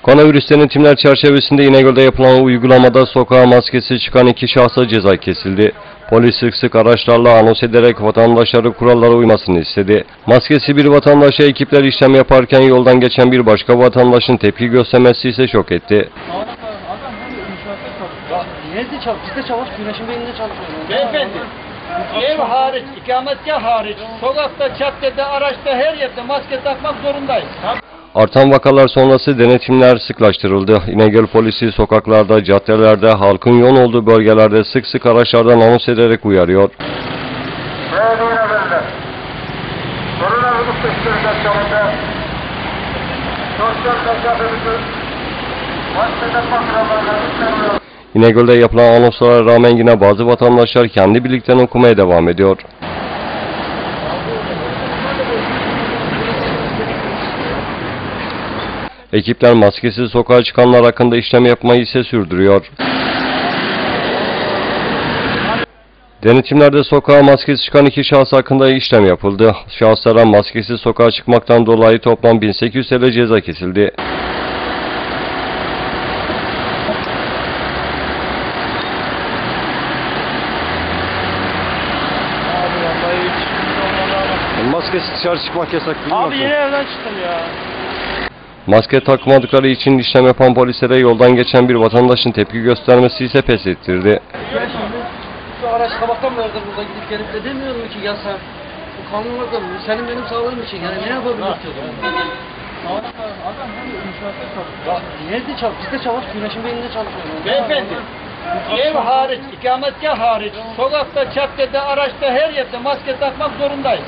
Koronavirüs denetimler çerçevesinde İnegöl'de yapılan uygulamada sokağa maskesi çıkan 2 şahsa ceza kesildi. Polis sık sık araçlarla anons ederek vatandaşları kurallara uymasını istedi. Maskesi bir vatandaşa ekipler işlem yaparken yoldan geçen bir başka vatandaşın tepki göstermesi ise şok etti. Nerede çalış? Bizde çalış, güneşin beyninde çalışıyor. Beyefendi, ev hariç, ikametgah hariç, sokakta, caddede, araçta, her yerde maske takmak zorundayız. Artan vakalar sonrası denetimler sıklaştırıldı. İnegöl polisi sokaklarda, caddelerde, halkın yoğun olduğu bölgelerde sık sık araçlardan anons ederek uyarıyor. İnegöl'de yapılan anonslara rağmen yine bazı vatandaşlar kendi birlikten okumaya devam ediyor. Ekipler maskesiz sokağa çıkanlar hakkında işlem yapmayı ise sürdürüyor. Denetimlerde sokağa maskesiz çıkan 2 şahıs hakkında işlem yapıldı. Şahıslara maskesiz sokağa çıkmaktan dolayı toplam 1800 TL ceza kesildi. Maskesiz dışarı çıkmak yasak değil mi? Abi yeni evden çıktım ya. Maske takmadıkları için işlem yapan polislere yoldan geçen bir vatandaşın tepki göstermesi ise pes ettirdi. Ben şimdi şu araç sabahtan beridir burada gidip gelip de demiyorum ki ya sen bu kanunlarda senin benim sağlığım için yani ne yapabiliriz diyorum. Nerede çalış? Bizde çalış, güneşin beyninde çalışıyor. Beyefendi, ev hariç, ikametgah hariç, sokakta, caddede, araçta, her yerde maske takmak zorundayız.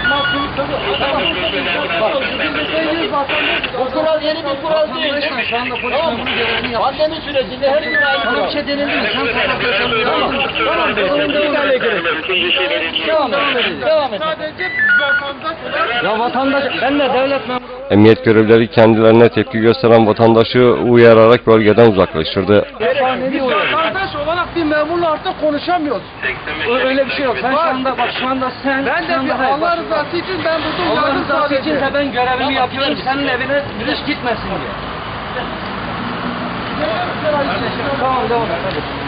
Bu kural yeni bir kural değil. Şu anda polis memuru görevini yapıyor. Pandemi sürecinde her gün aynı Sana bir kural. şey denildi mi? Sen sokakta yaşamıyorsun. Tamam, devam et. Ya vatandaş, ben de devlet memuru. Emniyet görevlileri kendilerine tepki gösteren vatandaşı uyararak bölgeden uzaklaştırdı. Vatandaş olarak bir memurla artık konuşamıyoruz. Öyle bir şey yok. Sen şu anda sen... Ben de bir Allah rızası için ben buradayım. Allah rızası için de ben görevimi yapıyorum. Senin evine virüs gitmesin diye. Tamam, devam et.